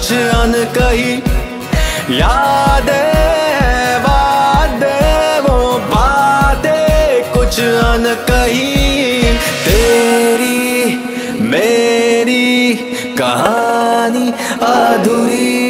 कुछ अनकही, यादें वादे वो बातें कुछ अनकही। तेरी मेरी कहानी अधूरी